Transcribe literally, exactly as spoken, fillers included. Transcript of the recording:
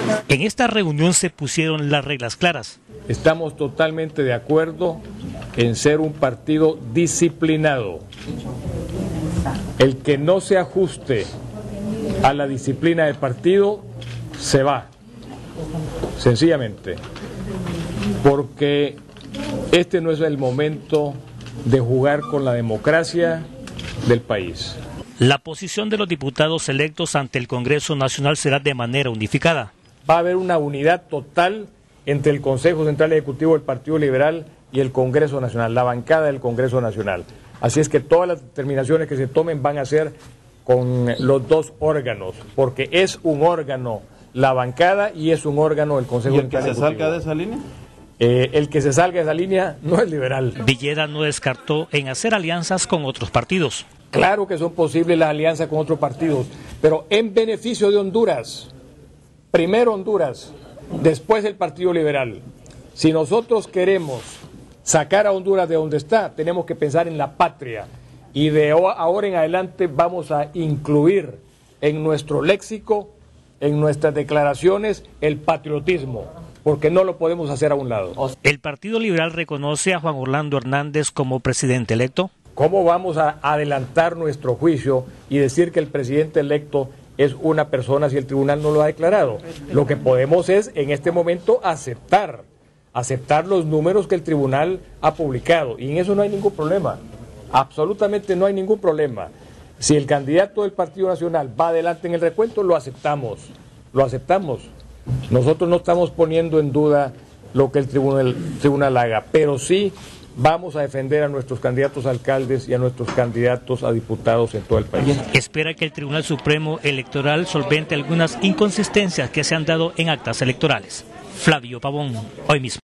En esta reunión se pusieron las reglas claras. Estamos totalmente de acuerdo en ser un partido disciplinado. El que no se ajuste a la disciplina del partido se va, sencillamente, porque este no es el momento de jugar con la democracia del país. La posición de los diputados electos ante el Congreso Nacional será de manera unificada. Va a haber una unidad total entre el Consejo Central Ejecutivo del Partido Liberal y el Congreso Nacional, la bancada del Congreso Nacional. Así es que todas las determinaciones que se tomen van a ser con los dos órganos, porque es un órgano la bancada y es un órgano el Consejo Central Ejecutivo. ¿Y el que se salga de esa línea? Eh, el que se salga de esa línea no es liberal. Villeda no descartó en hacer alianzas con otros partidos. Claro que son posibles las alianzas con otros partidos, pero en beneficio de Honduras. Primero Honduras, después el Partido Liberal. Si nosotros queremos sacar a Honduras de donde está, tenemos que pensar en la patria. Y de ahora en adelante vamos a incluir en nuestro léxico, en nuestras declaraciones, el patriotismo, porque no lo podemos hacer a un lado. ¿El Partido Liberal reconoce a Juan Orlando Hernández como presidente electo? ¿Cómo vamos a adelantar nuestro juicio y decir que el presidente electo es una persona si el tribunal no lo ha declarado? Lo que podemos es, en este momento, aceptar, aceptar los números que el tribunal ha publicado, y en eso no hay ningún problema, absolutamente no hay ningún problema. Si el candidato del Partido Nacional va adelante en el recuento, lo aceptamos, lo aceptamos. Nosotros no estamos poniendo en duda lo que el tribunal, el tribunal haga, pero sí vamos a defender a nuestros candidatos a alcaldes y a nuestros candidatos a diputados en todo el país. Espera que el Tribunal Supremo Electoral solvente algunas inconsistencias que se han dado en actas electorales. Flavio Pavón, hoy mismo.